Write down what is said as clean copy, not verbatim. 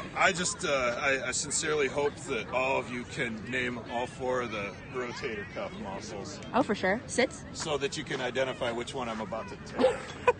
I just, I sincerely hope that all of you can name all 4 of the rotator cuff muscles. Oh, for sure. Sits? So that you can identify which one I'm about to take.